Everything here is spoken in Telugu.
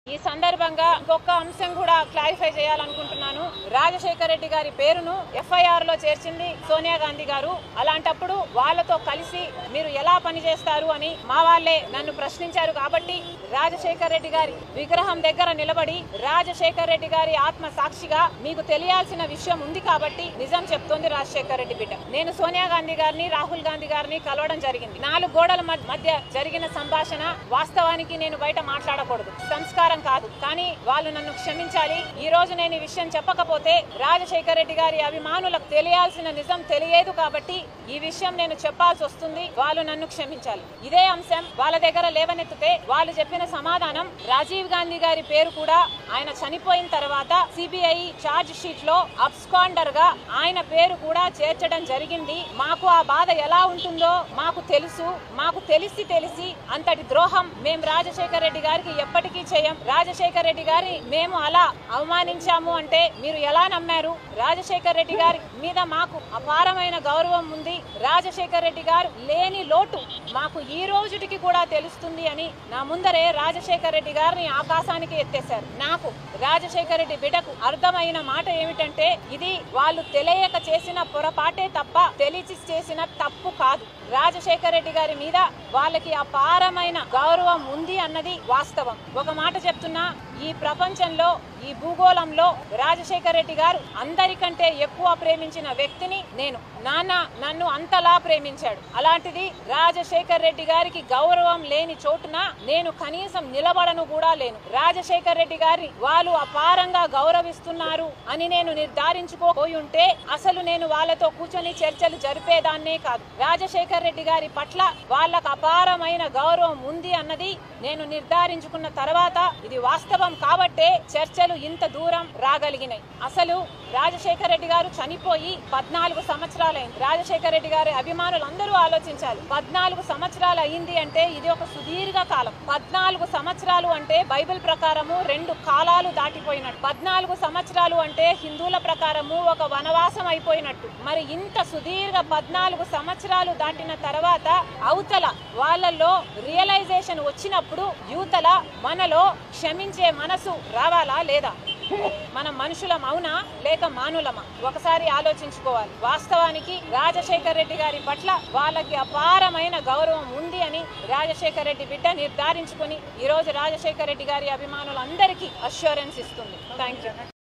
ఈ సందర్భంగా ఇంకొక అంశం కూడా క్లారిఫై చేయాలనుకుంటున్నాను. రాజశేఖర రెడ్డి గారి పేరును ఎఫ్ఐఆర్ లో చేర్చింది సోనియా గాంధీ గారు. అలాంటప్పుడు వాళ్ళతో కలిసి మీరు ఎలా పనిచేస్తారు అని మా వాళ్ళే నన్ను ప్రశ్నించారు. కాబట్టి రాజశేఖర రెడ్డి గారి విగ్రహం దగ్గర నిలబడి రాజశేఖర రెడ్డి గారి ఆత్మ సాక్షిగా మీకు తెలియాల్సిన విషయం ఉంది కాబట్టి నిజం చెప్తోంది రాజశేఖర రెడ్డి బిడ్డ. నేను సోనియా గాంధీ గారిని, రాహుల్ గాంధీ గారిని కలవడం జరిగింది. 4 గోడల మధ్య జరిగిన సంభాషణ వాస్తవానికి నేను బయట మాట్లాడకూడదు, సంస్కారం కాదు. కానీ వాళ్ళు నన్ను క్షమించాలి. ఈ రోజు నేను ఈ విషయం చెప్పకపోతే రాజశేఖర రెడ్డి గారి అభిమానులకు తెలియాల్సిన నిజం తెలియదు కాబట్టి ఈ విషయం నేను చెప్పాల్సి వస్తుంది. వాళ్ళు నన్ను క్షమించాలి. ఇదే అంశం వాళ్ళ దగ్గర లేవనెత్తితే వాళ్ళు చెప్పిన సమాధానం రాజీవ్ గాంధీ గారి పేరు కూడా ఆయన చనిపోయిన తర్వాత సిబిఐ చార్జ్ షీట్ లో అబ్స్కాండర్ గా ఆయన పేరు కూడా చేర్చడం జరిగింది. మాకు ఆ బాధ ఎలా ఉంటుందో మాకు తెలుసు. మాకు తెలిసి అంతటి ద్రోహం మేము రాజశేఖర రెడ్డి గారికి ఎప్పటికీ చేయం. రాజశేఖర రెడ్డి గారి మేము అలా అవమానించాము అంటే మీరు ఎలా నమ్మారు? రాజశేఖర రెడ్డి గారి మీద మాకు అపారమైన గౌరవం ఉంది. రాజశేఖర రెడ్డి గారు లేని లోటు మాకు ఈ రోజుటికి కూడా తెలుస్తుంది అని నా ముందరే రాజశేఖర రెడ్డి గారిని ఆకాశానికి ఎత్తేశారు. నాకు రాజశేఖర రెడ్డి బిడ్డకు అర్థమైన మాట ఏమిటంటే ఇది వాళ్ళు తెలియక చేసిన పొరపాటే తప్ప తెలిసి చేసిన తప్పు కాదు. రాజశేఖర రెడ్డి గారి మీద వాళ్ళకి అపారమైన గౌరవం ఉంది అన్నది వాస్తవం. ఒక మాట చెప్తున్నా, ఈ ప్రపంచంలో ఈ భూగోళంలో రాజశేఖర రెడ్డి గారు అందరికంటే ఎక్కువ ప్రేమించిన వ్యక్తిని నేను. నాన్న నన్ను అంతలా ప్రేమించాడు. అలాంటిది రాజశేఖర రెడ్డి గారికి గౌరవం లేని చోటున నేను కనీసం నిలబడను కూడా లేను. రాజశేఖర రెడ్డి గారిని వాళ్ళు అపారంగా గౌరవిస్తున్నారు అని నేను నిర్ధారించుకోపోయి ఉంటే అసలు నేను వాళ్ళతో కూర్చొని చర్చలు జరిపేదాన్నే కాదు. రాజశేఖర రెడ్డి గారి పట్ల వాళ్ళకు అపారమైన గౌరవం ఉంది అన్నది నేను నిర్ధారించుకున్న తర్వాత ఇది వాస్తవం కాబట్టే చర్చలు ఇంత దూరం రాగలిగినాయి. అసలు రాజశేఖర రెడ్డి గారు చనిపోయి 14 సంవత్సరాలైంది. రాజశేఖర రెడ్డి గారి అభిమానులు అందరూ ఆలోచించాలి. 14 సంవత్సరాలు అయింది అంటే ఇది ఒక సుదీర్ఘ కాలం. 14 సంవత్సరాలు అంటే బైబిల్ ప్రకారము 2 కాలాలు దాటిపోయినట్టు. 14 సంవత్సరాలు అంటే హిందువుల ప్రకారము ఒక వనవాసం అయిపోయినట్టు. మరి ఇంత సుదీర్ఘ 14 సంవత్సరాలు దాటిన తర్వాత అవతల వాళ్ళల్లో రియలైజేషన్ వచ్చినప్పుడు యువతల మనలో క్షమించే మనసు రావాలా లేదా? మనం మనుషులం అవునా లేక మానులమా? ఒకసారి ఆలోచించుకోవాలి. వాస్తవానికి రాజశేఖర రెడ్డి గారి పట్ల వాళ్ళకి అపారమైన గౌరవం ఉంది అని రాజశేఖర రెడ్డి బిడ్డ నిర్ధారించుకుని ఈ రోజు రాజశేఖర రెడ్డి గారి అభిమానులందరికీ అష్యూరెన్స్ ఇస్తుంది. Thank you.